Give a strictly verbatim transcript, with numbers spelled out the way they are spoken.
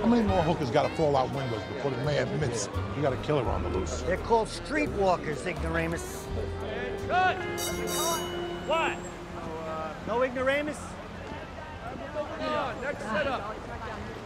many more hookers got to fall out windows before the mayor admits you got a killer on the loose? They're called streetwalkers, ignoramus. Cut! What? No ignoramus? Moving on. Next setup.